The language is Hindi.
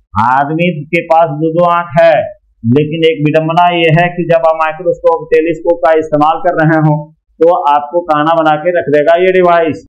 आदमी के पास दो आंख है, लेकिन एक विडंबना यह है कि जब आप माइक्रोस्कोप टेलीस्कोप का इस्तेमाल कर रहे हो तो आपको काना बना के रख देगा ये डिवाइस।